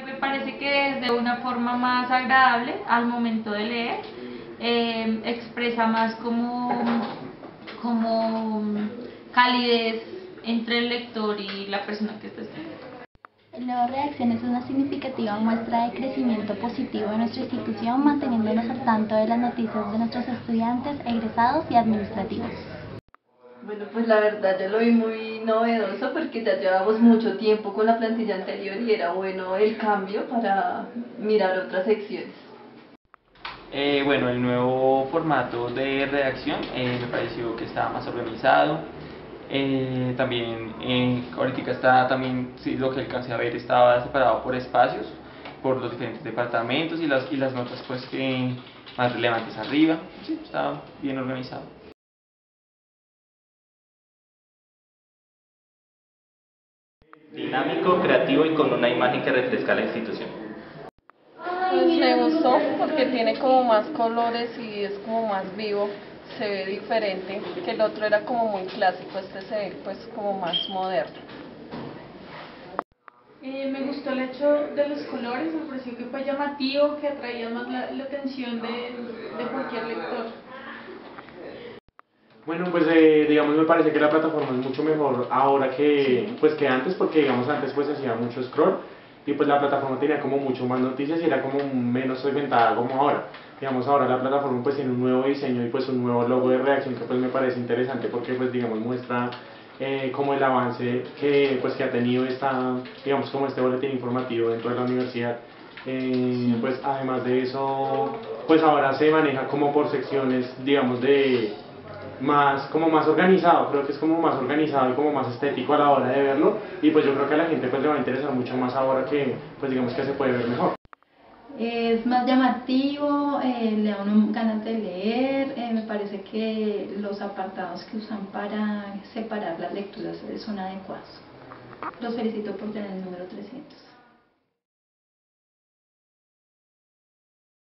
me parece que es de una forma más agradable al momento de leer, expresa más como calidez entre el lector y la persona que está escribiendo. El Leo Redacción es una significativa muestra de crecimiento positivo de nuestra institución, manteniéndonos al tanto de las noticias de nuestros estudiantes, egresados y administrativos. Bueno, pues la verdad yo lo vi muy novedoso porque ya llevamos mucho tiempo con la plantilla anterior y era bueno el cambio para mirar otras secciones. Bueno, el nuevo formato de redacción me pareció que estaba más organizado. También ahorita está también, sí, lo que alcancé a ver, estaba separado por espacios, por los diferentes departamentos y las notas pues más relevantes arriba. Sí, estaba bien organizado. Dinámico, creativo y con una imagen que refresca la institución. Pues me gustó porque tiene como más colores y es como más vivo, se ve diferente, que el otro era como muy clásico, este se ve pues como más moderno. Me gustó el hecho de los colores, me pareció que fue llamativo, que atraía más la atención de cualquier lector. Bueno, pues digamos, me parece que la plataforma es mucho mejor ahora que antes, porque digamos antes pues hacía mucho scroll y pues la plataforma tenía como mucho más noticias y era como menos segmentada como ahora. Digamos, ahora la plataforma pues tiene un nuevo diseño y pues un nuevo logo de redacción que pues me parece interesante porque pues digamos muestra como el avance que ha tenido digamos como este boletín informativo dentro de la universidad. Pues además de eso, pues ahora se maneja como por secciones, digamos, como más organizado, creo que es como más organizado y como más estético a la hora de verlo, y pues yo creo que a la gente pues le va a interesar mucho más ahora que pues digamos que se puede ver mejor. Es más llamativo, le da uno ganas de leer, me parece que los apartados que usan para separar las lecturas son adecuados. Los felicito por tener el número 300.